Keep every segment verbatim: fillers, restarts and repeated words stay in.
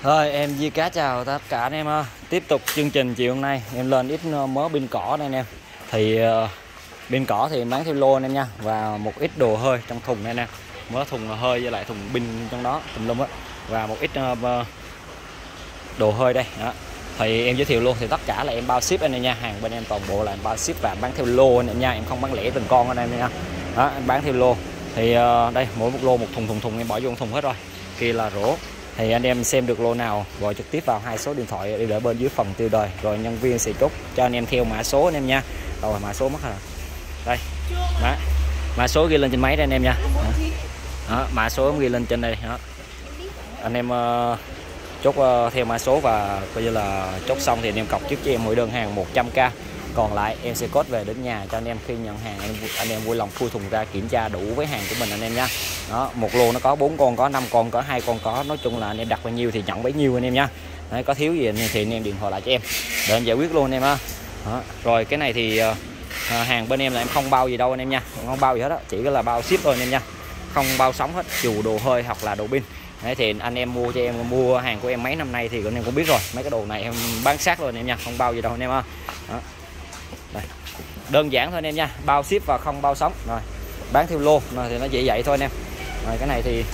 Thôi em Di Cá chào tất cả anh em ha. Tiếp tục chương trình chiều hôm nay em lên ít mớ pin cỏ đây anh em. Thì uh, pin cỏ thì em bán theo lô anh em nha. Và một ít đồ hơi trong thùng này nè. Mớ thùng hơi với lại thùng pin trong đó tùm lum á. Và một ít uh, đồ hơi đây đó. Thì em giới thiệu luôn thì tất cả là em bao ship anh em nha. Hàng bên em toàn bộ là em bao ship và bán theo lô anh em nha. Em không bán lẻ từng con anh em nha. Đó, em bán theo lô. Thì uh, đây mỗi một lô một thùng thùng thùng em bỏ vô thùng hết rồi. Kia là rổ. Thì anh em xem được lô nào gọi trực tiếp vào hai số điện thoại đi để bên dưới phần tiêu đời, rồi nhân viên sẽ chốt cho anh em theo mã số anh em nha. Rồi mã số mất rồi. Đây. Mã mã số ghi lên trên máy đây anh em nha. Đó, mã số ghi lên trên đây đó. Anh em uh, chốt uh, theo mã số và coi như là chốt xong thì anh em cọc trước cho em mỗi đơn hàng một trăm k. Còn lại em sẽ code về đến nhà cho anh em khi nhận hàng. Anh, anh em vui lòng khui thùng ra kiểm tra đủ với hàng của mình anh em nha. Đó, một lô nó có bốn con, có năm con, có hai con, có nói chung là anh em đặt bao nhiêu thì nhận bấy nhiêu anh em nha. Đấy, có thiếu gì thì anh em điện thoại lại cho em để anh giải quyết luôn anh em ha. Đó. Rồi cái này thì uh, hàng bên em là em không bao gì đâu anh em nha, không bao gì hết đó, chỉ là bao ship thôi anh em nha, không bao sóng hết, dù đồ hơi hoặc là đồ pin. Đấy, thì anh em mua cho em mua hàng của em mấy năm nay thì anh em cũng biết rồi, mấy cái đồ này em bán sát luôn anh em nha, không bao gì đâu anh em ha. Đó. Đây. Đơn giản thôi anh em nha, bao ship và không bao sóng. Rồi bán theo lô rồi thì nó dễ vậy thôi anh em. Rồi cái này thì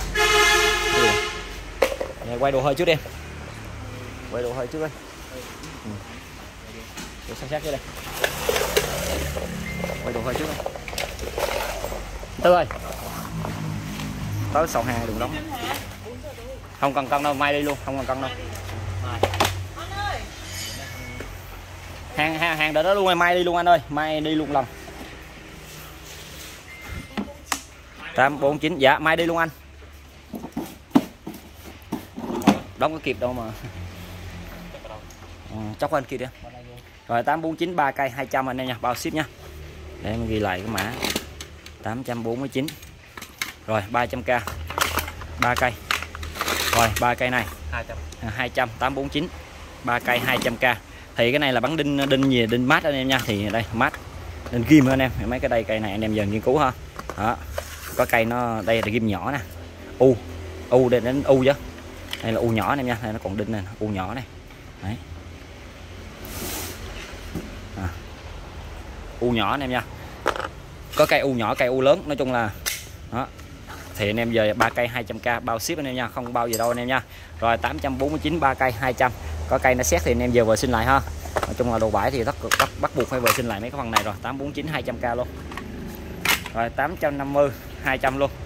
đây, quay đồ hơi trước đi em, quay đồ hơi trước đi. Ừ. Để sát sát dưới đây, quay đồ hơi trước đi Tư ơi, tới sầu hàng đừng đóng, không cần cân đâu, mai đi luôn, không cần cân đâu. Hàng, hàng hàng đợi đó luôn, em mai đi luôn anh ơi, mai đi luôn lần. Tám bốn chín, dạ mai đi luôn anh. Đóng có kịp đâu mà. Ừ, chốc anh kia đi. Rồi tám bốn chín ba cây hai trăm anh em nha, bao ship nha. Để em ghi lại cái mã tám bốn chín. Rồi ba trăm k. ba cây. Rồi ba cây này hai trăm, tám bốn chín ba cây hai trăm k. Thì cái này là bắn đinh đinh gì đinh mát anh em nha, thì đây mát đinh ghim anh em, mấy cái đây cây này anh em dần nghiên cứu ha. Đó. Có cây nó đây là ghim nhỏ nè, u u đây đến u chứ, đây là u nhỏ anh em nha, đây nó còn đinh này, u nhỏ này. Đấy. À. U nhỏ anh em nha, có cây u nhỏ cây u lớn, nói chung là đó. Thì anh em về ba cây hai trăm k bao ship anh em nha, không bao gì đâu anh em nha. Rồi tám bốn chín ba cây hai trăm, có cây nó xét thì anh em về vệ sinh lại ha. Nói chung là đồ bãi thì tất bắt, bắt buộc phải vệ sinh lại mấy cái phần này rồi. Tám bốn chín hai trăm k luôn. Rồi tám năm mươi hai trăm luôn.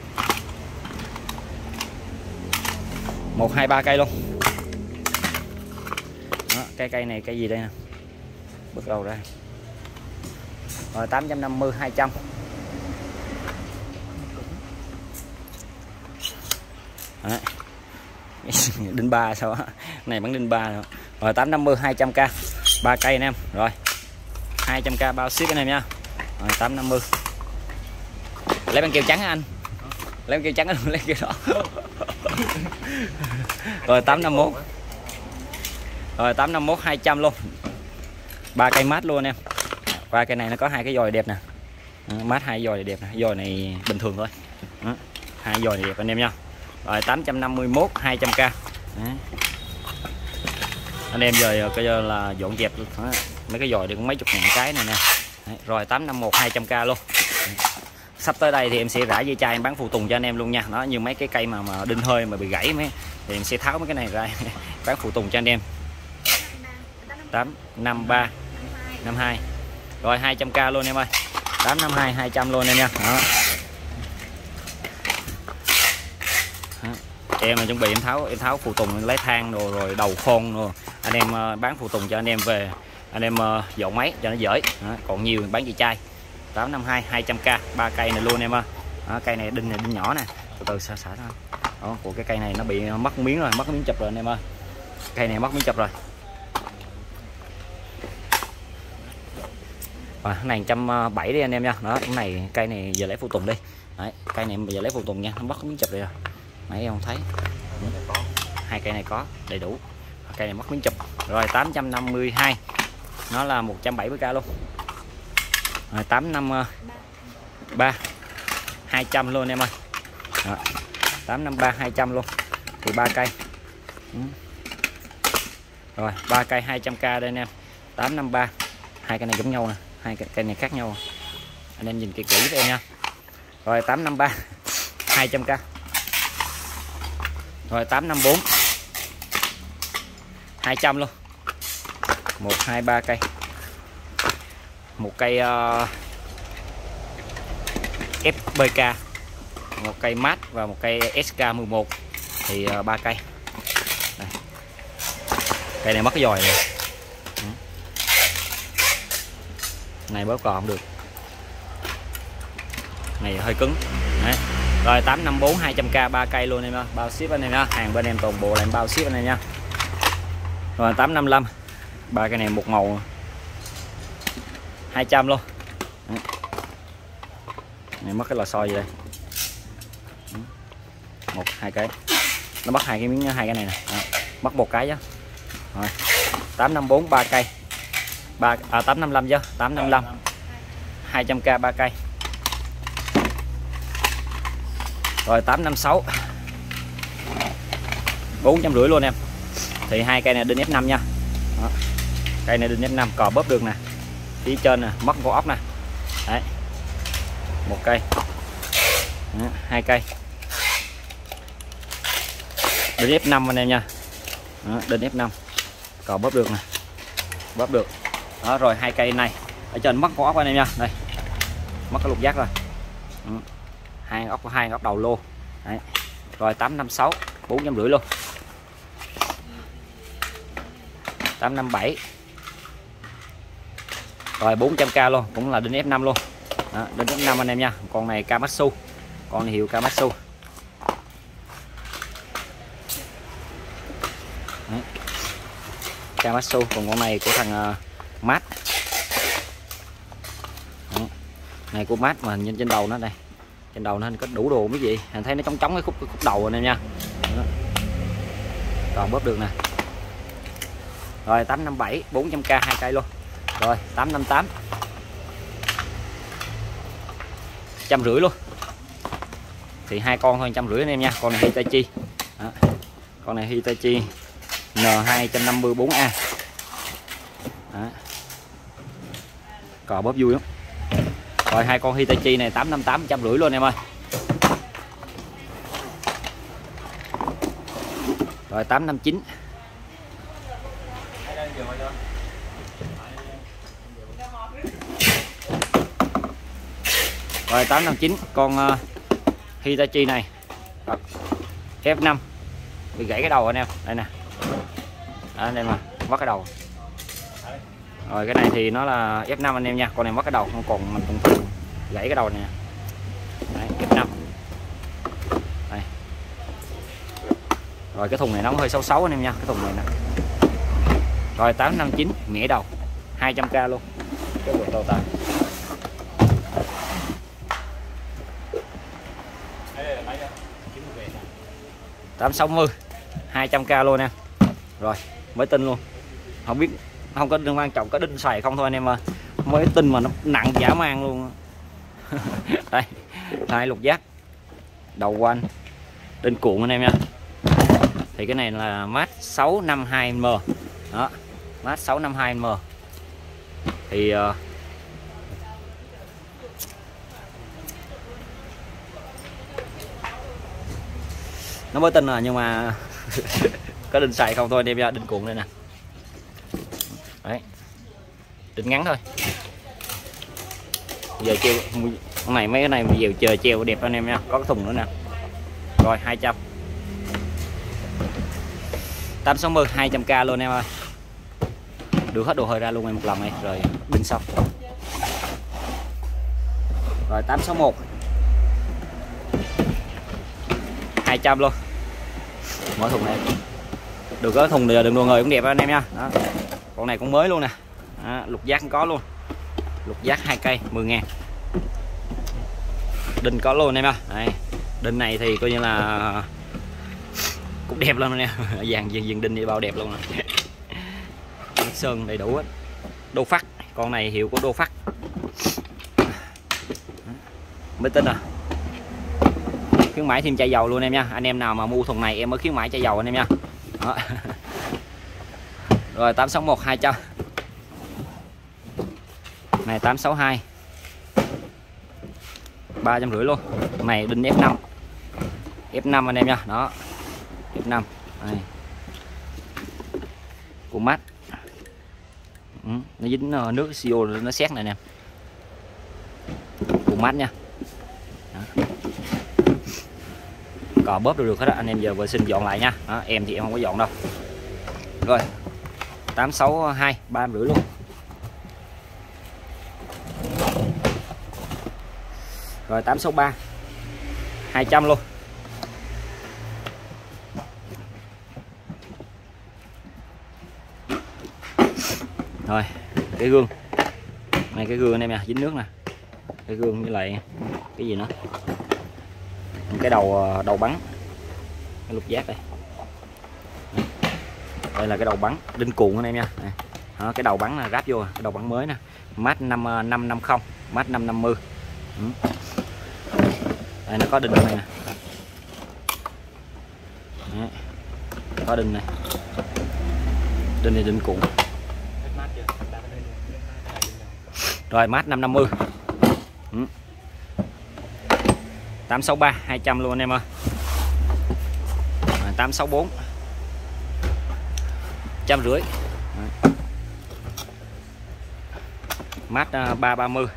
một hai ba cây luôn. Đó, cây cây này cây gì đây nè, bước đầu ra. Rồi tám năm mươi hai trăm. Đấy. Đinh ba sao á, này bắn đinh ba rồi. Rồi tám năm mươi hai trăm k, ba cây anh em. Rồi hai trăm k bao ship anh em nha. Rồi tám năm mươi. Lấy băng keo trắng anh, lấy băng keo trắng anh, lấy keo đỏ. Rồi tám năm mốt. Rồi tám năm mốt hai trăm luôn, ba cây mát luôn anh em. Ba cây này nó có hai cái dòi đẹp nè, mát hai dòi đẹp nè, dòi này bình thường thôi. Đó. Hai dòi đẹp anh em nha. Rồi tám năm mươi mốt hai trăm k. Đấy. Anh em giờ coi là dọn dẹp đó. Mấy cái dòi thì cũng mấy chục ngàn cái này nè. Đấy. Rồi tám năm mốt hai trăm k luôn. Đấy. Sắp tới đây thì em sẽ rã dây chai em bán phụ tùng cho anh em luôn nha. Đó, như mấy cái cây mà, mà đinh hơi mà bị gãy mấy thì em sẽ tháo mấy cái này ra bán phụ tùng cho anh em. Tám năm ba năm hai. Rồi hai trăm k luôn em ơi. Tám năm hai hai trăm luôn em nha. Đó. Em là chuẩn bị em tháo em tháo phụ tùng, lấy thang rồi rồi đầu khoan rồi anh em uh, bán phụ tùng cho anh em về, anh em uh, dọn máy cho nó dễ. Đó, còn nhiều bán dây chai. Tám năm hai hai trăm k, ba cây này luôn em ơi. Đó, cây này đinh này đinh nhỏ nè, từ từ xả xả thôi. Đó, của cái cây này nó bị mất miếng rồi, mất miếng chụp rồi anh em ơi. Cây này mất miếng chụp rồi. Và cái này một trăm bảy đi anh em nha. Đó, cái này cây này giờ lấy phụ tùng đi. Đấy, cây này bây giờ lấy phụ tùng nha, nó mất miếng chụp rồi. Nãy em không thấy. Hai cây này có đầy đủ. Cây này mất miếng chụp. Rồi tám trăm năm mươi hai. Nó là một trăm bảy mươi k luôn. Rồi tám năm ba hai trăm luôn em ơi. Đó. tám năm ba hai trăm luôn. Thì ba cây. Rồi ba cây hai trăm k đây anh em, tám năm ba. Hai cây này giống nhau nè, hai cây, cây này khác nhau. Anh em nhìn kỹ kỹ với em nha. Rồi tám năm ba hai trăm k. Rồi tám năm bốn hai trăm luôn. một hai ba cây. Một cây uh, ép bê ca, một cây mát và một cây ét ca mười một thì uh, ba cây. Đây. Cây này mất cái dòi này. Này bóp cò không được. Này hơi cứng. Đấy. Rồi tám năm bốn hai trăm k ba cây luôn em ơi, bao ship anh em nha. Hàng bên em toàn bộ là em bao ship anh em nha. Rồi tám năm lăm ba cái này một màu hai trăm luôn. Đấy. Này mất cái lò xo gì đây. Một hai cái. Nó mất hai cái miếng, hai cái này nè. Mất một cái chứ. Rồi. tám năm bốn ba cây. ba à tám năm lăm chứ, tám năm lăm hai trăm k ba cây. Rồi tám năm sáu bốn trăm rưỡi luôn em. Thì hai cây này đinh ép năm nha. Đó. Cây này đinh ép năm, cò bóp được nè. Phía trên nè, mất con ốc nè. Đấy. Một cây. Đó. Hai cây. Đinh ép năm anh em nha. Đó. Đinh ép năm. Cò bóp được nè. Bóp được. Đó, rồi hai cây này ở trên mất con ốc anh em nha. Đây. Mất cái lục giác rồi. Đó. Hai ốc hai ốc đầu lô. Đấy. Rồi tám năm sáu bốn trăm rưỡi luôn. tám năm bảy. Rồi bốn trăm k luôn, cũng là đinh ép năm luôn. Đó, đinh ép năm anh em nha. Con này Kamatsu. Con này hiệu Kamatsu. Đấy. Kamatsu, còn con này của thằng uh, Mát. Đấy. Này của Mát mà nhìn trên đầu nó đây. Trên đầu nó có đủ đồ cái gì. Anh thấy nó trống trống cái khúc cái khúc đầu anh em nha. Đó. Còn bóp được nè. Rồi tám năm bảy bốn trăm k hai cây luôn. Rồi tám năm tám trăm rưỡi luôn. Thì hai con thôi, trăm rưỡi anh em nha. Con này Hitachi. Đó. Con này Hitachi N hai năm bốn A. Đó. Cò bóp vui lắm. Rồi hai con Hitachi này tám năm tám trăm rưỡi luôn em ơi. Rồi tám năm chín. Rồi tám năm chín con uh, Hitachi này ép năm bị gãy cái đầu anh em. Đây nè. Đó, anh em mà mất cái đầu. Rồi cái này thì nó là ép năm anh em nha. Con này mất cái đầu, không còn mình cũng gãy cái đầu này nè. Đấy, ép năm. Đây. Rồi cái thùng này nó hơi xấu xấu anh em nha, cái thùng này nè. Rồi tám năm chín nghĩa đầu hai trăm k luôn. Cái bộ tàu tài. tám sáu mươi hai trăm k luôn em. Rồi mới tinh luôn, không biết không có quan trọng có đinh xài không thôi anh em ơi. Mới tinh mà nó nặng dã man luôn. Đây hai lục giác đầu quanh đinh cuộn anh em nha. Thì cái này là mát sáu năm hai M. Đó mát sáu năm hai M. Thì uh, nó mới tinh rồi nhưng mà có đinh xài không thôi anh em nha. Đinh cuộn đây nè. Đấy. Đinh ngắn thôi. Giờ treo con này, mấy cái này giờ chờ treo đẹp anh em nha. Có cái thùng nữa nè. Rồi hai trăm. tám sáu mươi hai trăm k luôn em ơi. Đưa hết đồ hơi ra luôn em một lần này rồi đinh xong. Rồi tám sáu một hai trăm luôn. Mỗi thùng này được cái thùng đừng đồ người cũng đẹp anh em nha. Đó. Con này cũng mới luôn nè. Đó, lục giác cũng có luôn. Lục giác hai cây mười ngàn. Đinh có luôn em nha. Đây. Đinh này thì coi như là cũng đẹp lắm nè. Vàng dừng dừng đinh đi bao đẹp luôn nè. Sơn đầy đủ hết. Đô Phát, con này hiệu của Đô Phát. Mới tin à. Khuyến mãi thêm chai dầu luôn em nha. Anh em nào mà mua thùng này em mới khuyến mãi chai dầu anh em nha. Đó. Rồi tám sáu một hai trăm. Này tám sáu hai ba trăm rưỡi luôn. Này đinh ép năm. ép năm anh em nha. Đó. ép năm. Đây. Của mắt. Ừ, nó dính nước xê ô nó xét này nè. Của mắt nha. Đó. Cò bóp được được hết đó. Anh em giờ vệ sinh dọn lại nha. Đó, em thì em không có dọn đâu. Rồi tám sáu hai ba trăm rưỡi luôn. Rồi tám sáu ba hai trăm luôn. Rồi cái gương này, cái gương anh em nha, dính nước nè, cái gương với lại cái gì nữa, cái đầu đầu bắn, cái lục giác đây. Đây là cái đầu bắn đinh cuộn anh em nha. Đó, cái đầu bắn là ráp vô, cái đầu bắn mới nè, mát năm năm năm không, mát năm năm mươi. Ừ. Đây nó có đinh này nè. Đấy. Có đinh này, đinh này đinh cuộn. Rồi mát năm năm mươi. Ừ. tám sáu ba hai trăm luôn anh em ơi. tám sáu bốn trăm rưỡi. Mát ba ba mươi.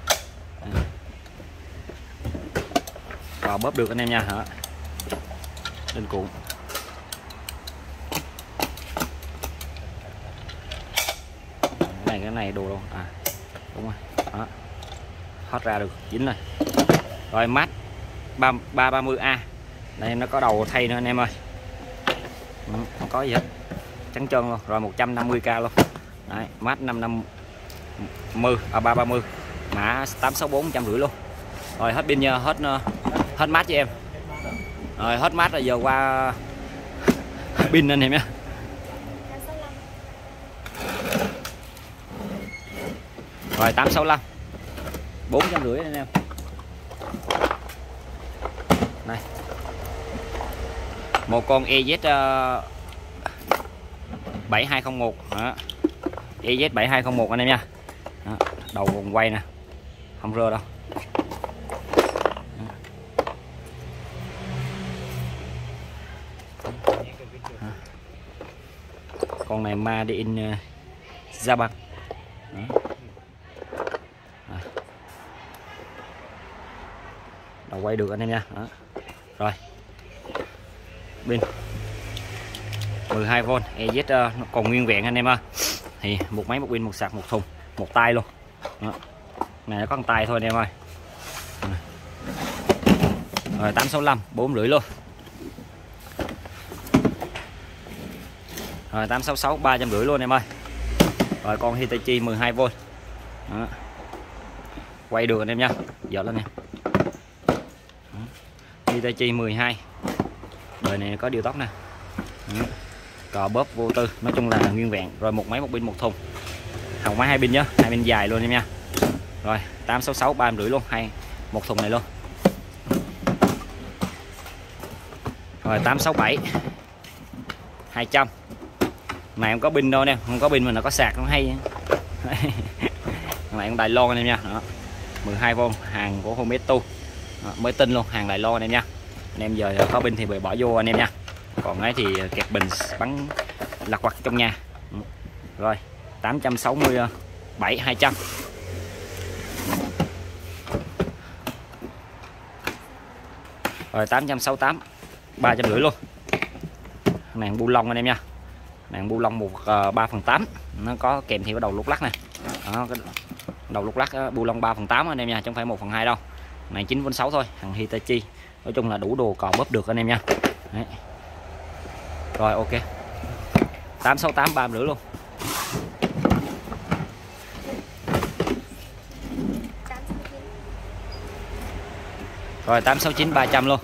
Rồi bóp được anh em nha hả. Đinh cuộn. Cái này cái này đồ đâu à, đúng rồi. Đó. Hót ra được, dính rồi. Rồi mát ba ba mươi A. Đây nó có đầu thay nữa anh em ơi. Ừ, không có gì hết, trắng trơn luôn. Rồi một trăm năm mươi k luôn. Đấy, mát năm năm mươi à, ba ba mươi, mã tám sáu bốn trăm rưỡi luôn. Rồi hết pin nha, hết hết mát cho em. Rồi hết mát rồi giờ qua pin anh em nhé. Rồi tám sáu lăm bốn trăm rưỡi anh em. Này một con E Z uh, bảy hai không một. Đó. E Z bảy hai không một anh em nha. Đó. Đầu vòng quay nè, không rơ đâu. Đó. Con này Made in uh, Japan. Đó. Đầu quay được anh em nha. Đó. Rồi pin mười hai vôn E Z uh, nó còn nguyên vẹn anh em ơi. Thì một máy, một pin, một sạc, một thùng, một tay luôn. Đó. Này nó có một tay thôi anh em ơi. Rồi tám sáu lăm bốn rưỡi luôn. Rồi tám sáu sáu ba trăm rưỡi luôn em ơi. Rồi con Hitachi mười hai vôn. Đó. Quay được anh em nha, dở lên nè. Hitachi mười hai. Đời này có điều tóc nè. Đó. Cò bóp vô tư, nói chung là nguyên vẹn. Rồi một máy, một pin, một thùng. Hồng máy hai pin nhá, hai pin dài luôn em nha. Rồi tám sáu sáu ba trăm rưỡi luôn, hay một thùng này luôn. Rồi tám sáu bảy hai trăm. Này không có pin đâu nè, không có pin mà nó có sạc nó hay. Này con Đài Loan anh em nha. Đó. mười hai vôn, hàng của Hometo. Mới tinh luôn, hàng Đài Loan anh em nha. Anh em giờ có pin thì bỏ vô anh em nha. Còn ấy thì kẹt bình bắn lặt vặt trong nhà. Rồi tám trăm sáu mươi bảy hai trăm. Rồi tám trăm sáu mươi tám ba trăm rưỡi luôn. Nàng bu lông anh em nha. Nàng bu lông một uh, ba phần tám. Nó có kèm theo cái đầu lúc lắc này. Đó, cái đầu lúc lắc uh, bu lông ba phần tám anh em nha, chứ không phải một phần hai đâu. Này chín vôn sáu thôi, hàng Hitachi. Nói chung là đủ đồ cò bóp được anh em nha. Đấy. Rồi ok. tám sáu tám ba trăm rưỡi luôn. Rồi tám sáu chín ba trăm luôn.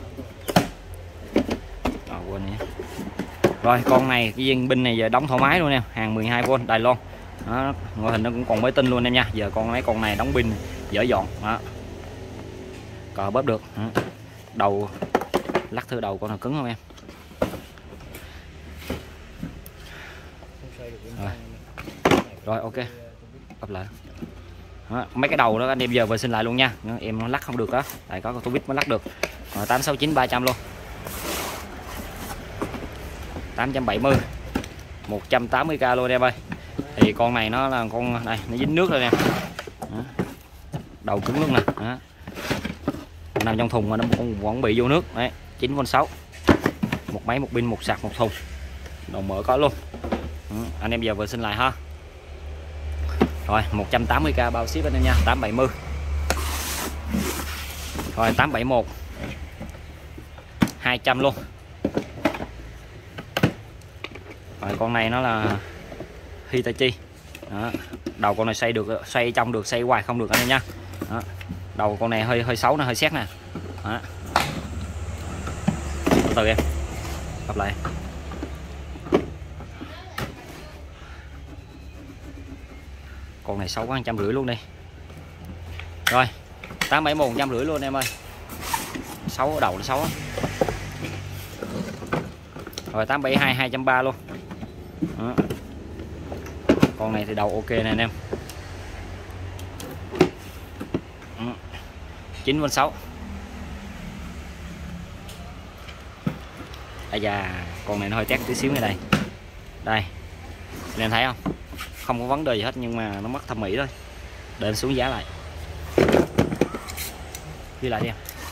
À, quên nhé. Rồi con này cái viên pin này giờ đóng thoải mái luôn em, hàng mười hai vôn Đài Loan. Đó, ngoại hình nó cũng còn mới tinh luôn em nha. Giờ con mấy con này đóng pin dở dọn. Đó. Cò bóp được. Đó. Đầu lắc thử đầu con nào cứng không em. Rồi, rồi ok, bắp lại. Đó, mấy cái đầu đó anh em giờ vệ sinh lại luôn nha, em nó lắc không được đó, tại có con tô vít mới lắc được. Rồi, tám sáu chín ba trăm luôn, tám trăm bảy mươi, một trăm tám mươi k luôn em ơi. Thì con này nó là con này nó dính nước rồi nè, đầu cứng luôn nè, đó. Nằm trong thùng mà nó vẫn bị vô nước đấy. chín vôn sáu, một máy một pin một sạc một thùng, đầu mở có luôn. Ừ, anh em giờ vệ sinh lại ha. Rồi một trăm tám mươi k bao ship anh em nha, tám bảy mươi. Rồi tám bảy mốt, hai trăm luôn. Rồi con này nó là Hitachi. Đó. Đầu con này xoay được, xoay trong được, xoay ngoài không được anh em nha. Đó. Đầu con này hơi hơi xấu nè, hơi xét nè. Đó. Từ từ em lặp lại. Con này xấu quá, một trăm rưỡi luôn đi. Rồi tám bảy một, một trăm rưỡi luôn em ơi. Xấu, đầu nó xấu. Rồi tám bảy hai, hai trăm ba luôn. Đó. Con này thì đầu ok nè anh em. chín vôn sáu. Ây da, con này nó hơi tét tí xíu này đây. Đây. Anh em thấy không? Không có vấn đề gì hết nhưng mà nó mất thẩm mỹ thôi. Để anh xuống giá lại. Ghi lại đi em.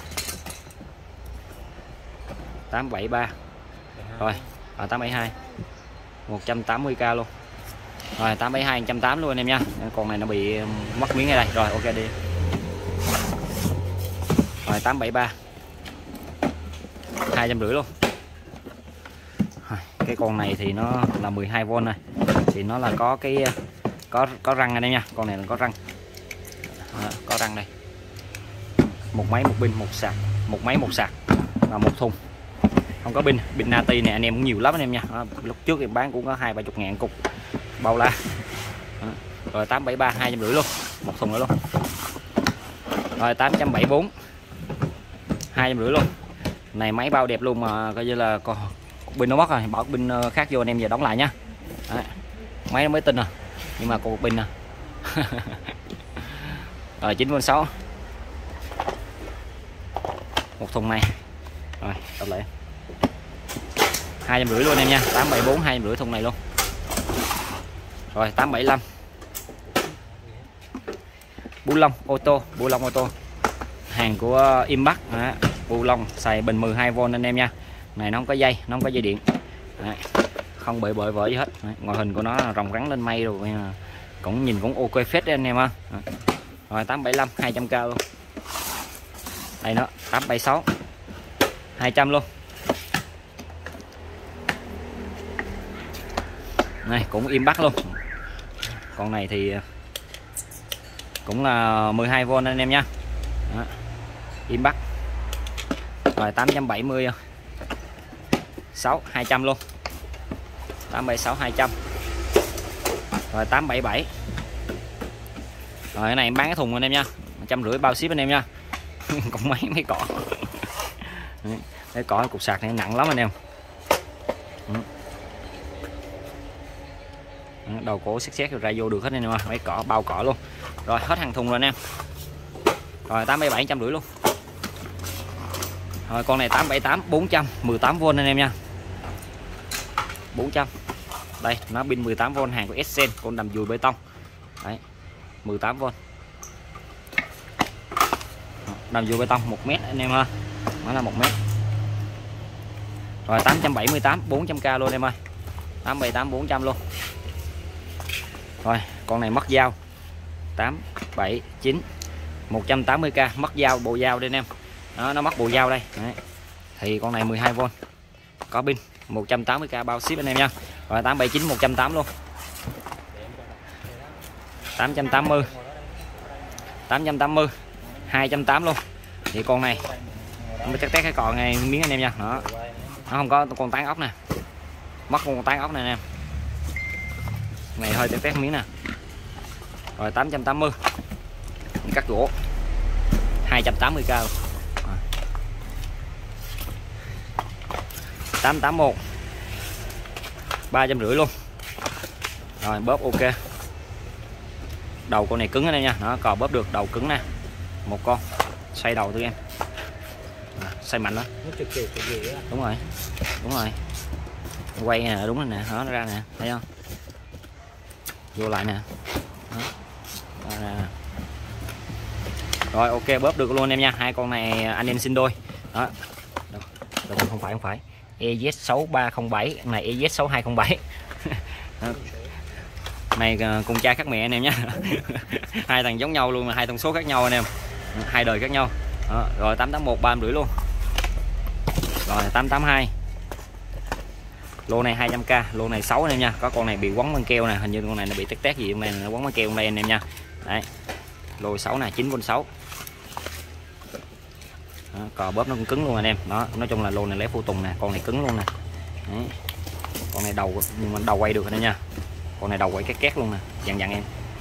tám bảy ba. Rồi, à, tám bảy hai. một trăm tám mươi k luôn. Rồi tám bảy hai, một trăm tám mươi luôn anh em nha. Con này nó bị mất miếng ngay đây. Rồi ok đi. Rồi tám bảy ba, hai trăm rưỡi luôn. Cái con này thì nó là mười hai vôn này, thì nó là có cái có có răng anh em nha. Con này là có răng. Đó, có răng đây. Một máy một pin một sạc, một máy một sạc và một thùng. Không có pin, pin Nati này anh em cũng nhiều lắm anh em nha. Đó, lúc trước em bán cũng có hai ba chục ngàn cục bao la. Đó. Rồi tám bảy ba, hai trăm rưỡi luôn, một thùng nữa luôn. Rồi tám trăm bảy mươi tư, hai trăm rưỡi luôn. Này máy bao đẹp luôn mà coi như là còn pin nó mất rồi, bỏ pin khác vô anh em giờ đóng lại nha. Đấy. Máy nó mới tin à, nhưng mà còn một pin à. Rồi chín vôn sáu, một thùng này. Rồi tập lại hai trăm rưỡi luôn em nha, tám bảy bốn, hai trăm rưỡi thùng này luôn. Rồi tám bảy lăm, bu lông ô tô, bu lông ô tô, hàng của Impact. Bu lông xài bình mười hai vôn anh em nha. Này nó không có dây, nó không có dây điện. Đấy. Không bị bội vỡ gì hết. Đấy. Ngoại hình của nó là rồng rắn lên mây rồi, cũng nhìn cũng ok phết đấy anh em ha. Rồi tám bảy lăm, hai trăm k luôn. Đây nó tám bảy sáu, hai trăm luôn. Này cũng Impact luôn. Con này thì cũng là mười hai vôn anh em nha. Đó. Impact. Rồi tám trăm bảy mươi sáu, hai trăm luôn. tám bảy sáu, hai trăm. Rồi tám bảy bảy. Rồi cái này em bán cái thùng anh em nha, một trăm rưỡi bao ship anh em nha. Còn mấy mấy cỏ. Cái cỏ cục sạc này nặng lắm anh em. Đầu cổ xét xét rồi ra vô được hết anh em, mấy cỏ bao cỏ luôn. Rồi hết hàng thùng rồi anh em. Rồi tám bảy bảy, một trăm rưỡi luôn. Rồi con này tám bảy tám, bốn trăm, mười tám vôn anh em nha. bốn trăm. Đây, nó pin mười tám vôn, hàng của Essen, con đầm dùi bê tông. Đấy, mười tám vôn. Đầm dùi bê tông một mét anh em ha. Nó là một mét. Rồi tám trăm bảy mươi tám, bốn trăm k luôn em ơi. tám bảy tám, bốn trăm luôn. Rồi, con này mất dao. tám bảy chín, một trăm tám mươi k, mất dao, bộ dao đây anh em. Đó, nó mất bộ dao đây. Đấy. Thì con này mười hai vôn. Có pin, một trăm tám mươi k bao ship anh em nha. Rồi tám bảy chín, một trăm tám mươi luôn. tám trăm tám mươi. tám trăm tám mươi, hai trăm tám mươi luôn. Thì con này mới tét tét cái cò này miếng anh em nha. Đó. Nó không có con tán ốc nè. Mất con tán ốc này anh em. Này hơi tét tét miếng nè. Rồi tám trăm tám mươi. Cắt gỗ. hai trăm tám mươi k. tám tám mốt, ba trăm rưỡi luôn. Rồi bóp ok. Đầu con này cứng đây nha, nó cò bóp được, đầu cứng nè. Một con. Xoay đầu thử em. À, xoay mạnh đó. Đúng rồi. Đúng rồi. Quay nè, đúng rồi nè, nó ra nè, thấy không? Vô lại nè. Đó. Đó, ra nè. Rồi ok, bóp được luôn em nha. Hai con này anh em xin đôi. Đó. Đâu, đâu, không phải không phải. E Z sáu ba không bảy, này E Z sáu hai không bảy. Này cùng cha khác mẹ anh em nhé. Hai thằng giống nhau luôn mà hai thông số khác nhau anh em. Hai đời khác nhau. Đó. Rồi tám tám một ba rưỡi luôn. Rồi tám tám hai. Lô này hai trăm k, lô này sáu anh em nha. Có con này bị quấn băng keo nè, hình như con này nó bị tét tét gì hôm nay nó quấn băng keo hôm nay anh em nha. Đấy. Lô sáu nè, chín vôn sáu. Đó, cò bóp nó cũng cứng luôn anh em. Đó, nói chung là lô này lấy phụ tùng nè, con này cứng luôn nè. Đấy. Con này đầu nhưng mà đầu quay được anh em nha. Con này đầu quay két két luôn nè, dặn dặn em.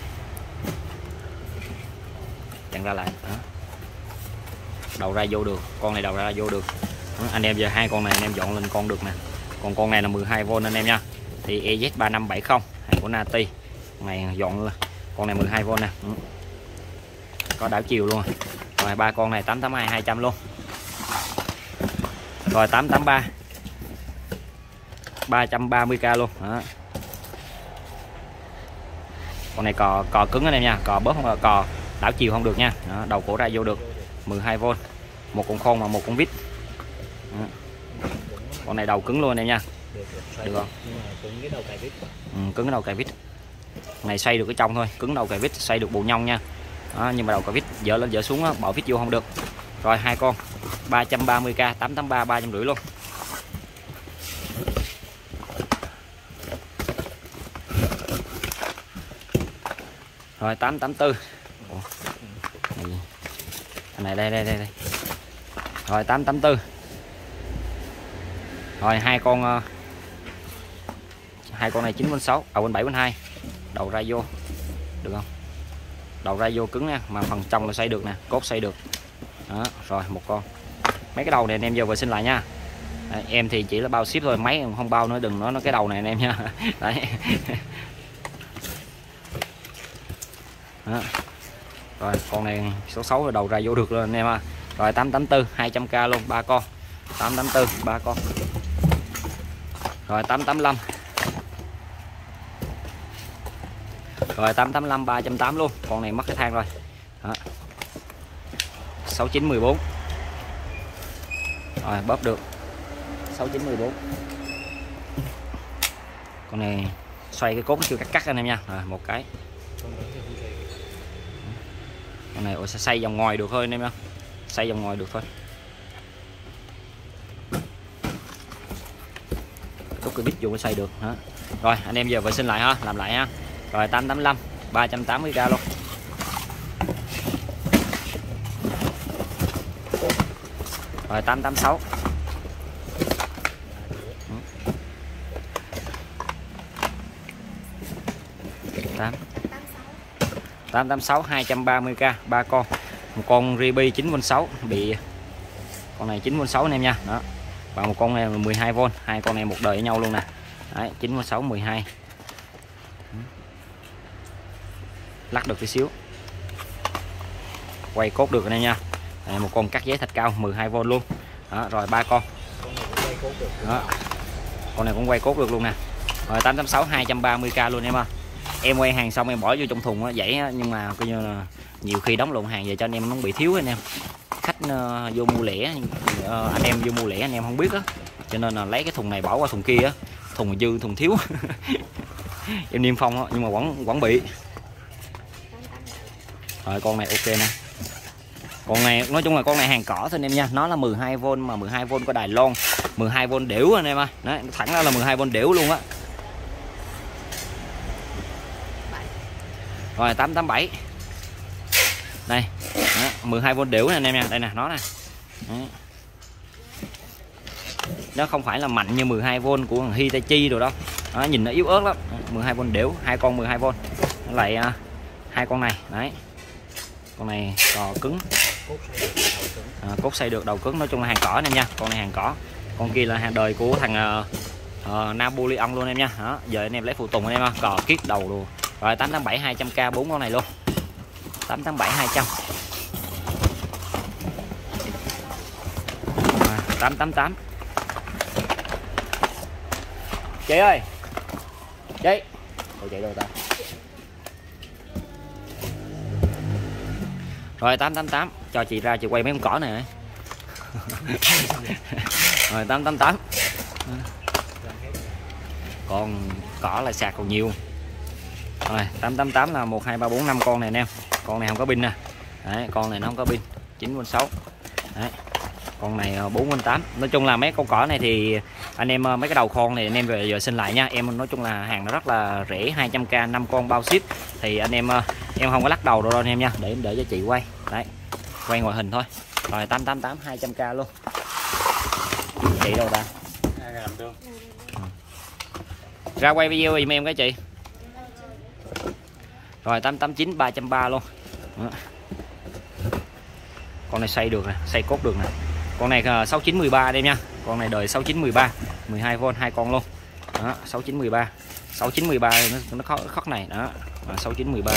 Dặn ra lại. Đó. Đầu ra vô được, con này đầu ra vô được. Đó, anh em giờ hai con này anh em dọn lên con được nè. Còn con này là mười hai vôn anh em nha. Thì E Z ba năm bảy không hàng của Nati. Con này dọn con này mười hai vôn nè. Ừ. Có đảo chiều luôn. Rồi ba con này tám tám hai hai trăm luôn. Rồi tám tám ba ba trăm ba mươi k luôn. Đó. Con này cò cò cứng anh em nha, cò bóp không, cò đảo chiều không được nha. Đó, đầu cổ ra vô được mười hai vôn. Một con khôn và một con vít. Đó. Con này đầu cứng luôn anh em nha. Được không? Ừ, cứng cái đầu cài vít. Này xoay được cái trong thôi, cứng đầu cài vít, xoay được bộ nhông nha. Đó, nhưng mà đầu cài vít dỡ lên dỡ xuống á, bỏ vít vô không được. Rồi hai con ba trăm ba mươi k, tám tám ba ba trăm rưỡi luôn. Rồi tám tám tư. Ủa, này, này đây đây đây đây. Rồi tám tám tư. Rồi hai con hai con này chín vôn sáu, à quên bảy vôn hai. Đầu ra vô. Được không? Đầu ra vô cứng nha, mà phần trong là xoay được nè, cốt xoay được. Đó, rồi một con. Mấy cái đầu này anh em vô vệ sinh lại nha. Đấy, em thì chỉ là bao ship thôi, máy không bao nữa, đừng nói nó cái đầu này anh em nha. Đấy. Đó. Rồi con này số sáu rồi, đầu ra vô được luôn anh em à. Rồi tám tám tư hai trăm k luôn, ba con. tám tám tư ba con. Rồi tám tám lăm. Rồi tám tám lăm ba trăm tám mươi luôn. Con này mất cái thang rồi. Đó. sáu chín mười bốn. Rồi bóp được. sáu chín mười bốn. Con này xoay cái cốt chưa cắt cắt anh em nha. Rồi một cái. Con này sẽ xoay vòng ngoài được thôi anh em nha. Xoay vòng ngoài được thôi. Đúc cái bít vô mới xoay được hả. Rồi anh em giờ vệ sinh lại ha, làm lại ha. Rồi tám tám lăm ba trăm tám mươi k luôn. Rồi tám tám sáu. tám tám tám sáu hai trăm ba mươi k, ba con. Một con Ribi chín vôn sáu bị, con này chín vôn sáu anh em nha. Đó. Và một con này là mười hai vôn, hai con này một đời với nhau luôn nè. Đấy, chín vôn sáu mười hai. Lắc được tí xíu. Quay cốt được anh em nha. Đây, một con cắt giấy thạch cao mười hai vôn luôn. Đó, rồi ba con. Đó. Con này cũng quay cốt được luôn nè. Rồi tám tám sáu hai trăm ba mươi k luôn em ơi. Em quay hàng xong em bỏ vô trong thùng á, vậy á, nhưng mà coi như là nhiều khi đóng lộn hàng về cho anh em nó bị thiếu anh em. Khách uh, vô mua lẻ, uh, anh em vô mua lẻ anh em không biết á, cho nên là lấy cái thùng này bỏ qua thùng kia á, thùng dư thùng thiếu. Em niêm phong á, nhưng mà vẫn vẫn bị. Rồi con này ok nè. Con này nói chung là con này hàng cỏ thôi anh em nha, nó là mười hai vôn mà mười hai vôn có Đài Loan, mười hai vôn đểu anh em ơi. Đấy, thẳng ra là mười hai vôn đểu luôn á. Rồi tám tám bảy. Đây, đó, mười hai vôn đểu nè anh em nha, đây nè, nó nè. Đấy. Nó không phải là mạnh như mười hai vôn của Hitachi rồi đâu. Đó, nhìn nó yếu ớt lắm. mười hai vôn đểu, hai con mười hai vôn. Lại uh, hai con này, đấy. Con này cò cứng. À, cốt xây được, đầu cứng, nói chung là hàng cỏ anh em nha. Con này hàng cỏ. Con kia là hàng đời của thằng uh, uh, Napoleon luôn em nha. Đó, giờ anh em lấy phụ tùng anh em ha, cò kiết đầu luôn. Rồi tám tám bảy hai trăm k bốn con này luôn. tám tám bảy hai trăm. À, tám tám tám. Chị ơi. Chị. Ủa chị đâu ta? Rồi tám tám tám, cho chị ra chị quay mấy con cỏ này. Rồi tám tám tám. Còn cỏ lại sạc còn nhiều. Rồi tám tám tám là một hai ba bốn năm con này anh em. Con này không có pin nè. Đấy, con này nó không có pin, chín vôn sáu. Đấy. Con này bốn vôn tám. Nói chung là mấy con cỏ này thì anh em mấy cái đầu con này anh em về giờ xin lại nha. Em nói chung là hàng nó rất là rẻ, hai trăm k năm con bao ship. Thì anh em em không có lắc đầu đâu, đâu anh em nha. Để em để cho chị quay. Đấy. Quay ngoại hình thôi. Rồi tám tám tám hai trăm k luôn. Chị đâu ta? Ra quay video giùm em cái chị. Rồi tám tám chín ba trăm ba luôn. Đó. Con này xây được nè, xây cốt được nè. Con này sáu chín một ba đây nha. Con này đời sáu chín một ba, mười hai vôn hai con luôn. Đó, sáu chín một ba. sáu chín một ba nó nó khó khóc này đó. sáu chín một ba.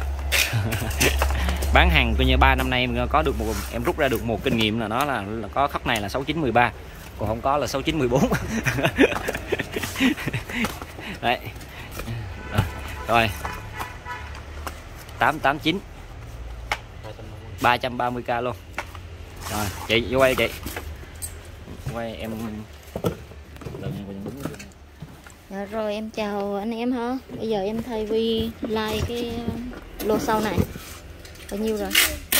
Bán hàng coi như ba năm nay có được một em rút ra được một kinh nghiệm là nó là, là có khóc này là sáu chín một ba, còn không có là sáu chín một bốn. Đấy. Rồi. tám tám chín ba trăm ba mươi k luôn. Rồi, chị vô quay chị. Quay em. Dạ, rồi em chào anh em ha. Bây giờ em thay vi like cái lô sau này. Bao nhiêu rồi?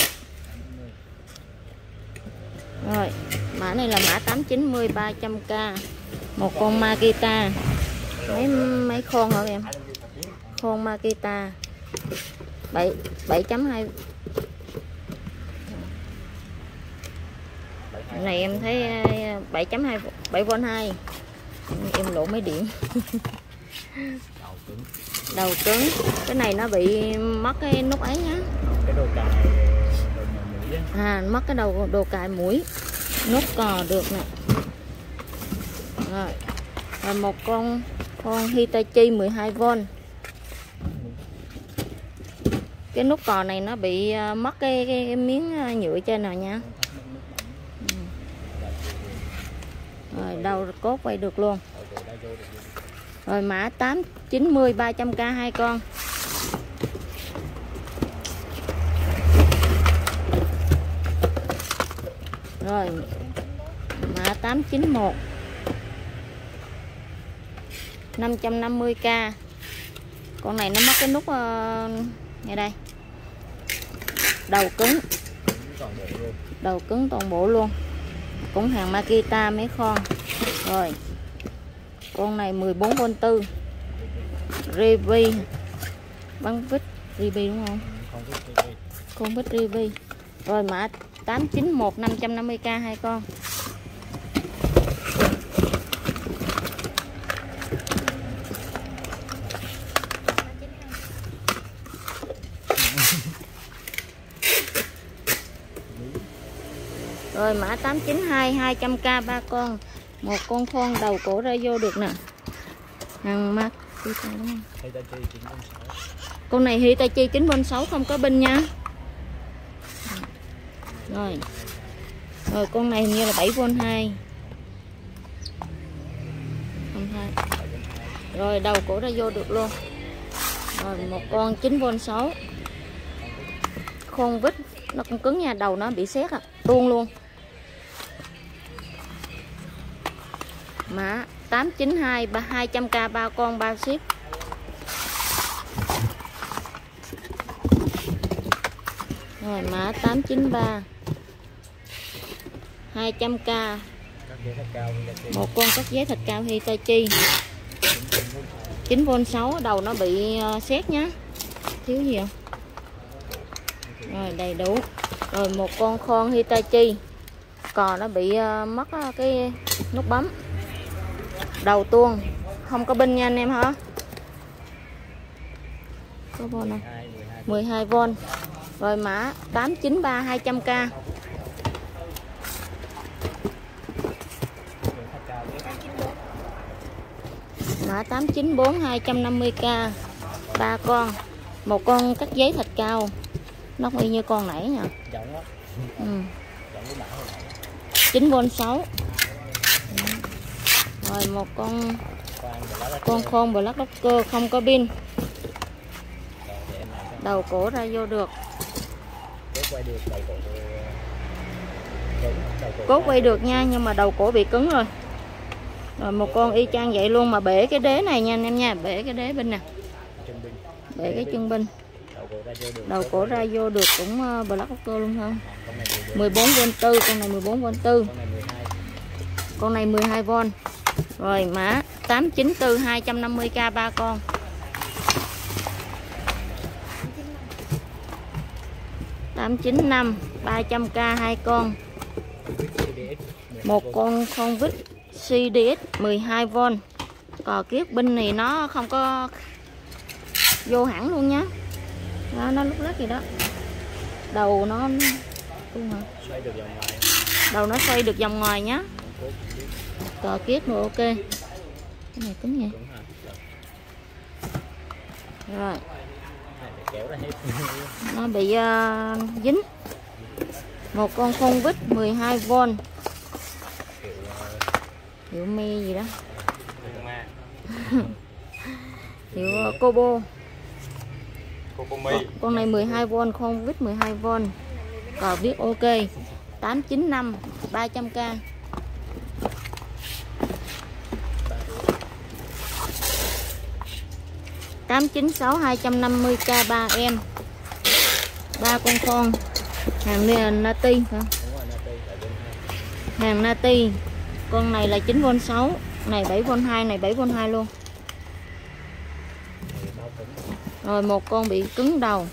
Rồi, mã này là mã tám chín mươi ba trăm k. Một con Makita. Mấy mấy con hả em? Con Makita. bảy bảy chấm hai. Này em thấy bảy chấm hai, bảy vôn hai. Em lộ mấy điện. Đầu cứng. Cái này nó bị mất cái nút ấy nhá. Cái đồ cài đồ mũi á. À, mất cái đầu đồ cài mũi. Nút cò được nè. Rồi. Rồi một con con Hitachi mười hai vôn. Cái nút cò này nó bị mất cái, cái, cái miếng nhựa trên nào nha. Rồi đầu cốt vậy được luôn. Rồi mã tám chín mươi ba trăm k hai con. Rồi mã tám chín một năm trăm năm mươi k. Con này nó mất cái nút uh, ngay đây. Đầu cứng. Đầu cứng toàn bộ luôn. Cũng hàng Makita mấy con. Rồi. Con này mười bốn vôn tư. Rivi. Bắn vít Rivi đúng không? Con vít Rivi. Rồi mã tám chín một năm trăm năm mươi k hai con. Rồi mã tám chín hai hai trăm k ba con. Một con khôn đầu cổ ra vô được nè. Hàng Makita đúng không? Con này Hitachi chín vôn sáu không có pin nha. Rồi. Rồi con này hình như là bảy vôn hai. Không hai. Rồi đầu cổ ra vô được luôn. Rồi một con chín vôn sáu. Khôn vít nó cũng cứng nha, đầu nó bị sét à, tuôn luôn. Mã tám chín hai hai trăm k ba con bao ship. Rồi mã tám chín ba hai trăm k. Một con cắt giấy thạch cao Hitachi chín vôn sáu, đầu nó bị sét nhá. Thiếu gì không? Rồi đầy đủ. Rồi một con khôn Hitachi. Cò nó bị mất cái nút bấm. Đầu tuôn. Không có pin nha anh em hả? Có vôn không? mười hai vôn. Rồi mã tám chín ba hai trăm k. Mã tám chín bốn hai trăm năm mươi k, ba con. Một con cắt giấy thạch cao. Nó y như con nãy nha. Ừ. chín vôn sáu. Rồi một con con khôn Black Rocker không có pin. Đầu cổ ra vô được. Cốt quay được nha, nhưng mà đầu cổ bị cứng rồi. Rồi một con y chang vậy luôn mà bể cái đế này nha anh em nha, bể cái đế bên nè. Bể cái chân bên. Đầu cổ ra vô được cũng Black Rocker luôn không? mười bốn vôn tư, con này mười bốn vôn tư. Con này mười hai vôn. Rồi mã tám chín tư hai trăm năm mươi k, ba con. tám chín năm ba trăm k, hai con. Một con con vít xê đê ét mười hai vôn. Cò kiết pin này nó không có vô hẳn luôn nhá. Đó, nó lúc lắc gì đó. Đầu nó đầu nó xoay được vòng ngoài nhá. Cò kiết rồi ok. Cái này cứng vậy. Rồi. Nó bị uh, dính. Một con con vít mười hai vôn. Hiệu me gì đó. Hiệu uh, Kobo. Con này mười hai vôn, con vít mười hai vôn. Cò viết ok. tám chín năm ba trăm k. tám chín sáu hai trăm năm mươi k, ba em. Ba con con. Hàng này Nati hả? Hàng Nati. Con này là chín vôn sáu, này bảy vôn hai, này bảy vôn hai luôn. Rồi một con bị cứng đầu.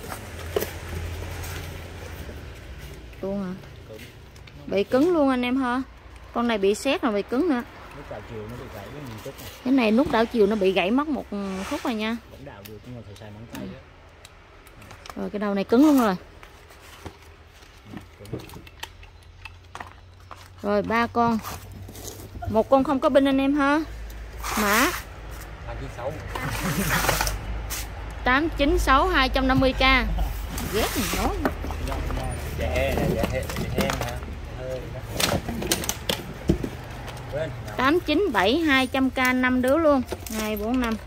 Luôn hả? Bị cứng luôn anh em ha. Con này bị sét rồi bị cứng nữa. Cái này nút đảo chiều nó bị gãy mất một khúc rồi nha. Rồi cái đầu này cứng luôn rồi. Rồi ba con. Một con không có pin anh em ha. Mã tám chín sáu hai trăm năm mươi k. Ghét mình nói. tám chín bảy hai trăm k, năm đứa luôn. hai bốn năm.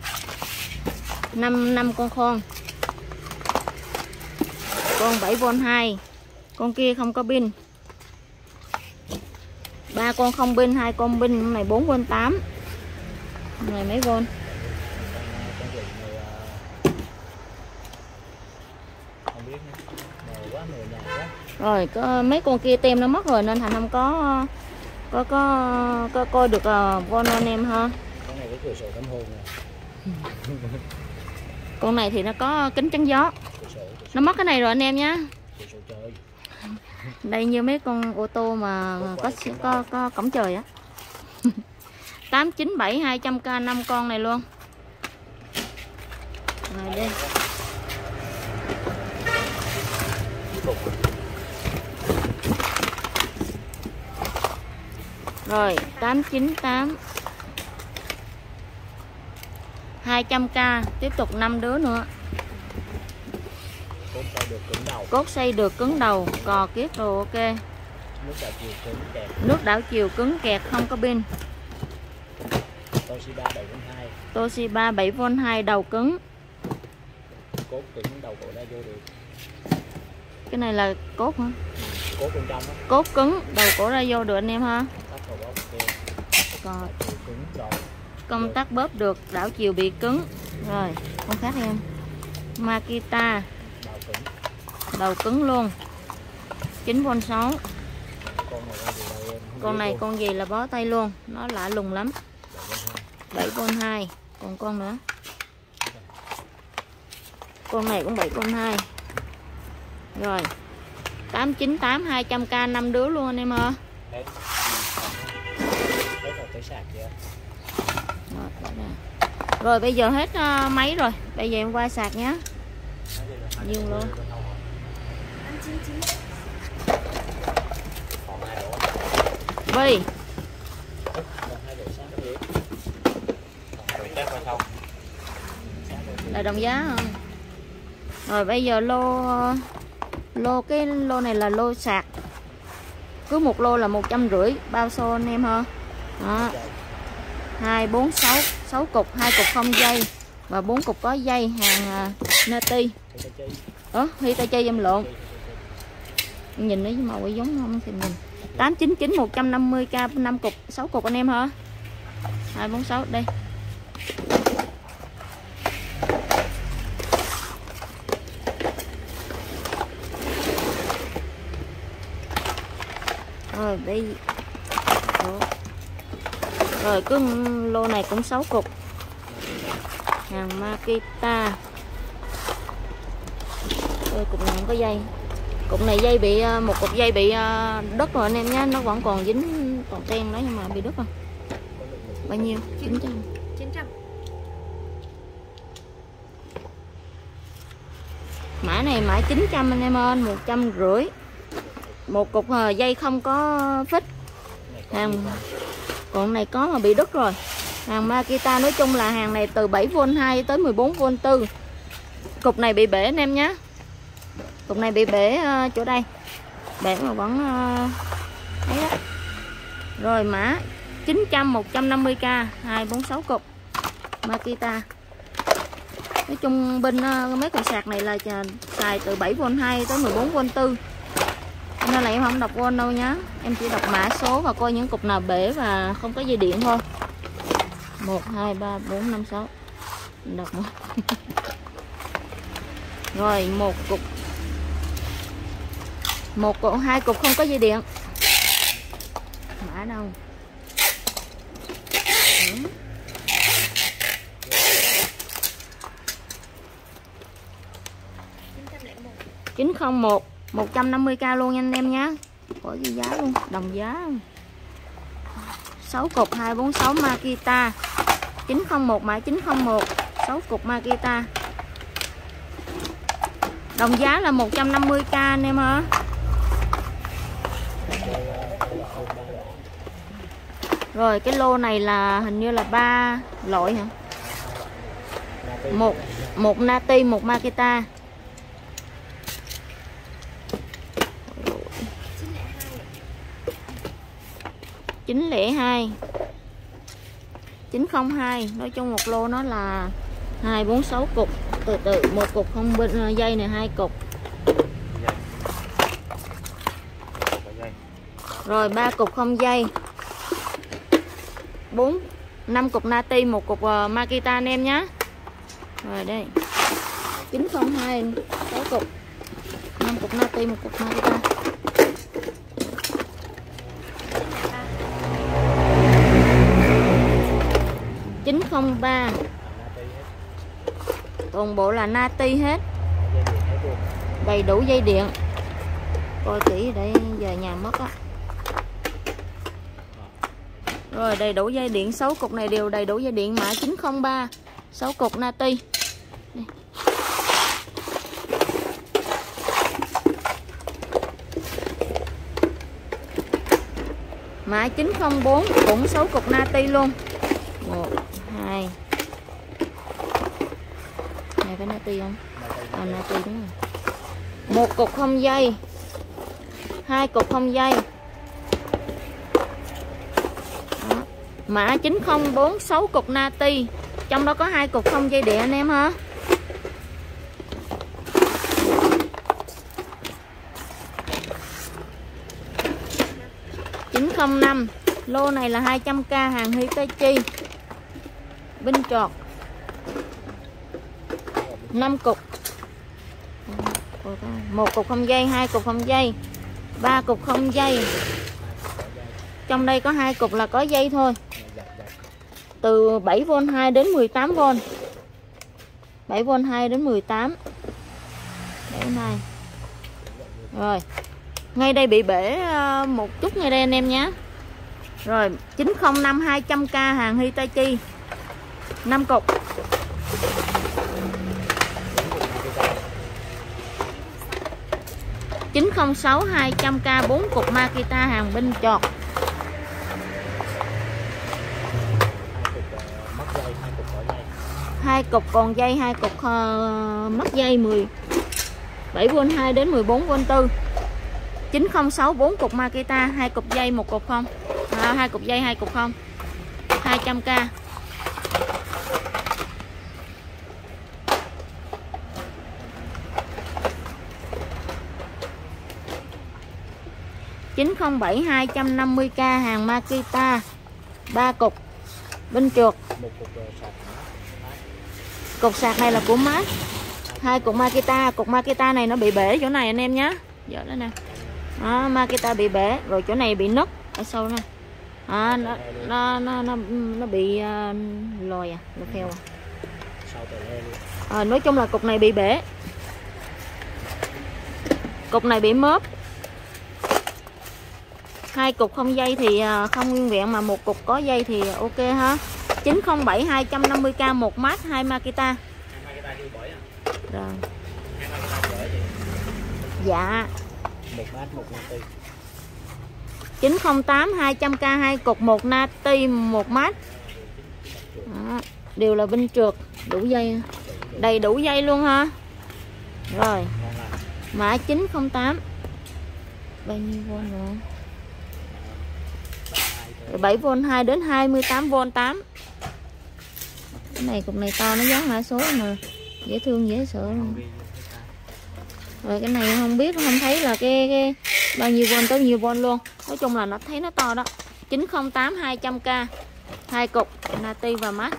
năm năm con khôn. Con bảy vôn hai. Con kia không có pin. Ba con không pin, hai con pin, con này bốn vôn tám. Con này mấy vôn? Rồi có mấy con kia tem nó mất rồi nên Thành không có có có có coi được uh, von anh em ha. Con này có cửa sổ tấm hồn nè. Con này thì nó có kính chắn gió. Nó mất cái này rồi anh em nhá. Đây như mấy con ô tô mà có có có cổng trời á. tám chín bảy hai trăm k, năm con này luôn. Rồi đây. Rồi tám chín tám hai trăm k, tiếp tục năm đứa nữa. Cốt xây được cứng đầu, cò kiết đồ ok. Nước đảo chiều cứng kẹt, không có pin. Toshiba bảy vôn hai, đầu cứng. Cốt cứng, đầu cổ ra vô được. Cái này là cốt hả? Cốt bên trong đó. Cốt cứng, đầu cổ ra vô được anh em ha. Rồi. Công tắc bóp được, đảo chiều bị cứng. Rồi, con khác em. Makita. Đầu cứng luôn. chín vôn sáu. Con này con gì là bó tay luôn, nó lạ lùng lắm. bảy vôn hai. Còn con nữa. Con này cũng bảy vôn hai. Rồi. tám chín tám hai trăm k, năm đứa luôn anh em ơi. Rồi, rồi bây giờ hết uh, máy rồi. Bây giờ em qua sạc nhé. Dương luôn. Vi. Là đồng giá không? Rồi bây giờ lô lô cái lô này là lô sạc, cứ một lô là một trăm rưỡi bao xô anh em ha. Đó. Hai bốn sáu sáu cục, hai cục không dây và bốn cục có dây, hàng uh, Nati. Ơ, Hitachi em lộn. Nhìn nó màu giống không thì mình. tám chín chín một trăm năm mươi k, năm cục, sáu cục anh em hả? hai bốn sáu đây. Rồi bây rồi cứ lô này cũng sáu cục, hàng Makita. Rồi cục này không có dây, cục này dây bị một cục dây bị đứt rồi anh em nhé, nó vẫn còn dính còn ten đó nhưng mà bị đứt không. Bao nhiêu? chín trăm. chín trăm. Mã này mã chín trăm anh em ơi, một trăm rưỡi. Một cục dây không có phích. Hàng còn này có mà bị đứt rồi. Hàng Makita nói chung là hàng này từ bảy vôn hai tới mười bốn vôn bốn. Cục này bị bể anh em nhé. Cục này bị bể uh, chỗ đây. Bể mà vẫn uh, ấy đó. Rồi mã chín trăm một trăm năm mươi k, hai bốn sáu cục Makita. Nói chung bên uh, mấy cục sạc này là xài từ bảy vôn hai tới mười bốn vôn bốn. Nên là em không đọc von đâu nhá. Em chỉ đọc mã số và coi những cục nào bể và không có dây điện thôi. Một, hai, ba, bốn, năm, sáu. Đọc một. Rồi một cục. Một cục, hai cục không có dây điện. Mã đâu? Ừ. chín không một, một trăm năm mươi k luôn nha anh em nhé. Có gì giá luôn, đồng giá luôn. sáu cục hai bốn sáu Makita. chín không một, mã chín không một, sáu cục Makita. Đồng giá là một trăm năm mươi k anh em hả? Rồi cái lô này là hình như là ba loại hả? Một một Nati, một Makita. chín không hai, chín không hai. Nói chung một lô nó là hai bốn sáu cục. Từ từ một cục không bên dây này, hai cục. Rồi ba cục không dây. bốn năm cục Nati, một cục uh, Makita anh em nhé. Rồi đây. chín không hai, sáu cục. năm cục Nati, một cục Makita. chín không ba. Toàn bộ là Nati hết. Đầy đủ dây điện. Coi kỹ để giờ nhà mất á. Rồi đầy đủ dây điện, sáu cục này đều đầy đủ dây điện, mã chín không ba, sáu cục Nati. Đây. Mã chín không bốn cũng sáu cục Nati luôn. một, hai. Này phải Nati không? À, Nati đúng rồi. Một cục không dây. Hai cục không dây. Đó. Mã chín không bốn, sáu cục Nati. Trong đó có hai cục không dây điện anh em hả? chín không năm. Lô này là hai trăm k, hàng Hitachi. Binh chọt. năm cục. Một cục không dây, hai cục không dây, ba cục không dây. Trong đây có hai cục là có dây thôi. Từ bảy vôn hai đến mười tám vôn. bảy vôn hai đến mười tám. Để này. Rồi. Ngay đây bị bể một chút ngay đây anh em nhé. Rồi chín không năm, hai trăm k, hàng Hitachi. năm cục. chín không sáu, hai trăm k, bốn cục Makita, hàng Binh chọt. hai cục còn dây, hai cục uh, mất dây mười bảy vôn hai đến mười bốn vôn tư. chín không sáu bốn cục Makita, hai cục dây một cục không. À, hai cục dây hai cục không. hai trăm k. chín không bảy hai trăm năm mươi k hàng Makita, ba cục bên trượt. Cục sạc này là của mát. Hai cục Makita, cục Makita này nó bị bể chỗ này anh em nhé. Giờ đó nè. Đó, Makita bị bể, rồi chỗ này bị nứt ở sâu nè. À, nó, nó nó nó nó bị uh, lòi à, nó phèo à. À, nói chung là cục này bị bể. Cục này bị mớp. Hai cục không dây thì không nguyên vẹn, mà một cục có dây thì ok ha. chín không bảy hai trăm năm mươi k một mát, hai Makita. Rồi. Dạ. Một mát một nati. chín không tám hai trăm k hai cục, một nati một mát. Đó, đều là bên trượt, đủ dây, đầy đủ dây luôn ha. Rồi. Mã chín không tám. Bao nhiêu vôn rồi? bảy vôn hai đến hai mươi tám vôn tám. Cái này cục này to, nó dán mã số mà dễ thương dễ sợ luôn. Rồi cái này không biết, không thấy là cái, cái bao nhiêu vôn tới nhiều vôn luôn. Nói chung là nó thấy nó to đó. chín không tám hai trăm k hai cục nati và mát.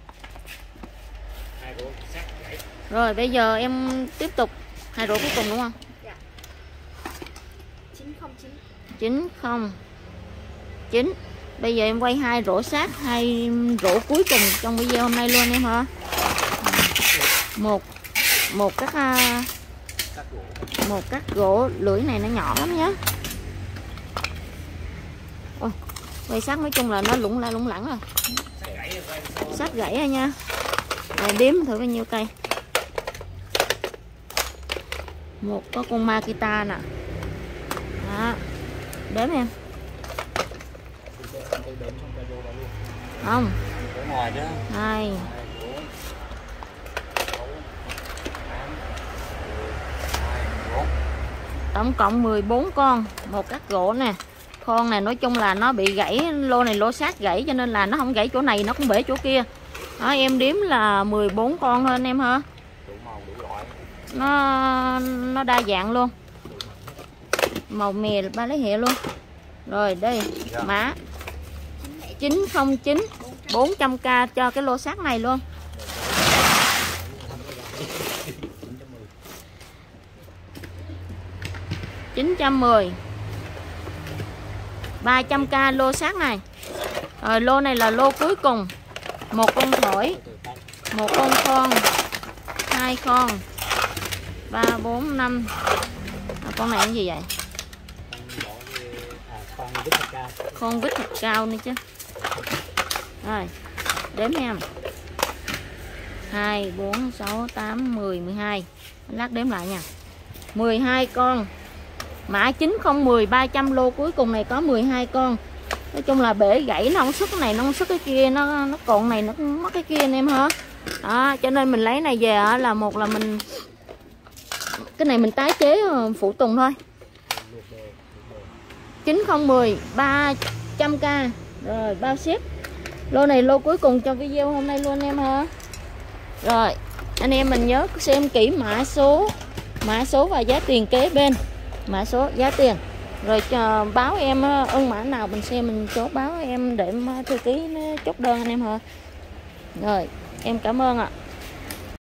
Rồi bây giờ em tiếp tục hai rổ cuối cùng đúng không? Dạ. chín không chín. chín không chín. Bây giờ em quay hai rổ sát, hai rổ cuối cùng trong video hôm nay luôn em hả? Một một các một các gỗ lưỡi này nó nhỏ lắm nhá. Ôi, quay sát nói chung là nó lủng la lủng lẳng rồi. Sát gãy rồi nha. Rồi đếm thử bao nhiêu cây. Một có con Makita nè. Đó. Đếm em. Không. Hai. Tổng cộng mười bốn con, một cắt gỗ nè. Con này nói chung là nó bị gãy, lô này lô sát gãy cho nên là nó không gãy chỗ này, nó cũng bể chỗ kia. Đó, em đếm là mười bốn con thôi anh em hả? Nó nó đa dạng luôn. Màu mè ba lấy hệ luôn. Rồi đây, mã chín không chín bốn trăm k cho cái lô sát này luôn. chín trăm mười ba trăm k lô sát này. Rồi lô này là lô cuối cùng. Một con thổi, một con con, hai con, ba bốn năm. À, con này cái gì vậy? Con vít thật cao nữa chứ. Rồi đếm em. Hai, bốn, sáu, tám, mười, mười hai. Lát đếm lại nha. Mười hai con. Mã chín không một không ba trăm lô cuối cùng này có mười hai con. Nói chung là bể gãy, nó không xuất cái này, nó không xuất cái kia, nó nó còn này nó mất cái kia anh em hả? Đó, cho nên mình lấy này về là một là mình cái này mình tái chế phụ tùng thôi. chín không một không ba trăm k. Rồi bao ship. Lô này lô cuối cùng cho video hôm nay luôn em hả? Rồi anh em mình nhớ xem kỹ mã số, mã số và giá tiền kế bên. Mã số giá tiền. Rồi chờ báo em ưng mã nào mình xem mình chốt báo em để em thư ký chốt đơn anh em hả? Rồi em cảm ơn ạ.